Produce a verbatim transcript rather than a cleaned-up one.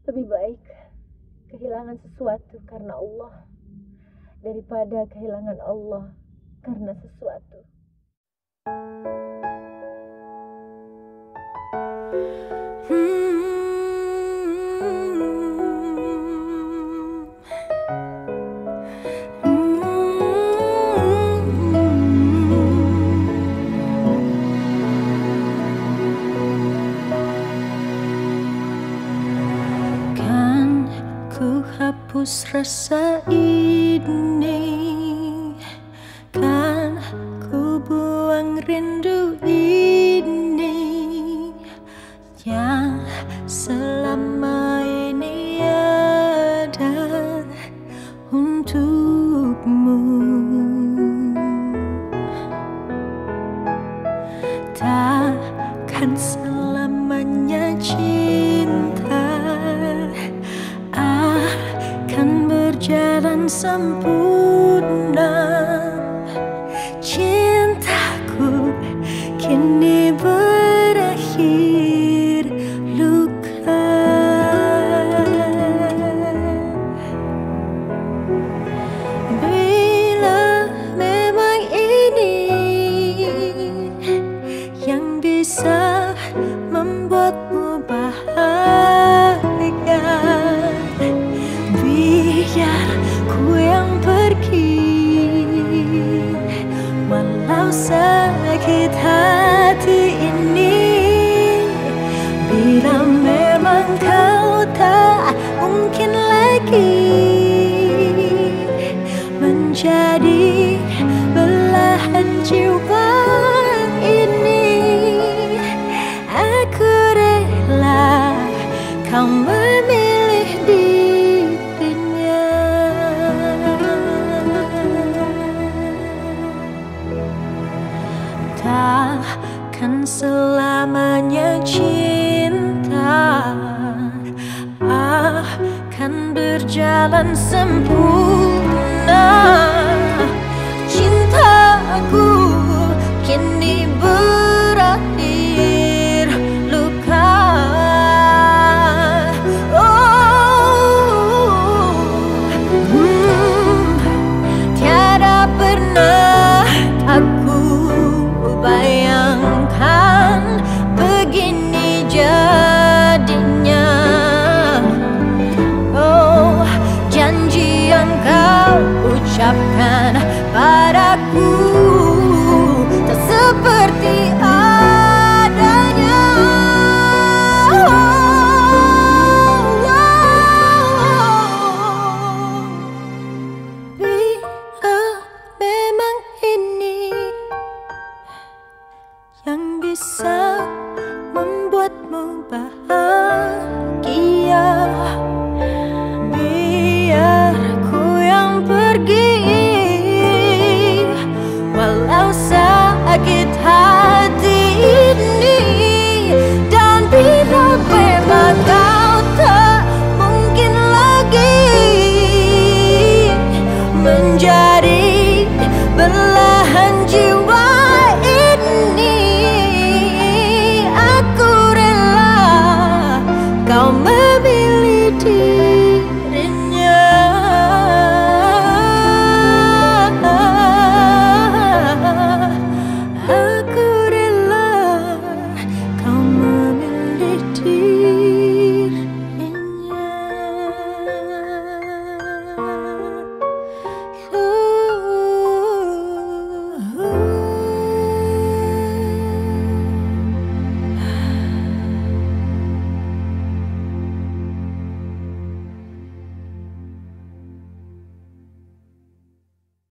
Lebih baik kehilangan sesuatu karena Allah daripada kehilangan Allah karena sesuatu. Hapus rasa ini, kan ku buang rindu ini yang selama ini ada untukmu. Takkan selamanya cinta akan berjalan sempurna. Cintaku kini berakhir luka. Bila memang ini yang bisa membuatmu bahagia, biar ku yang pergi, walau sakit hati ini. Bila memang kau tak mungkin lagi menjadi belahan jiwa ini, aku rela kau memilih dirinya. Takkan selamanya cinta akan berjalan sempurna. Cintaku kini berakhir luka. Oh, hmm, tiada pernah aku bayangkan begini jadinya. Oh, janji yang kau ucapkan padaku tak seperti adanya. Bila memang ini yang bisa membuatmu bahagia, biar ku yang pergi, walau sakit hati ini. Dan bila memang kau tak mungkin lagi menjadi belahan jiwa ini, aku rela kau memilih diri.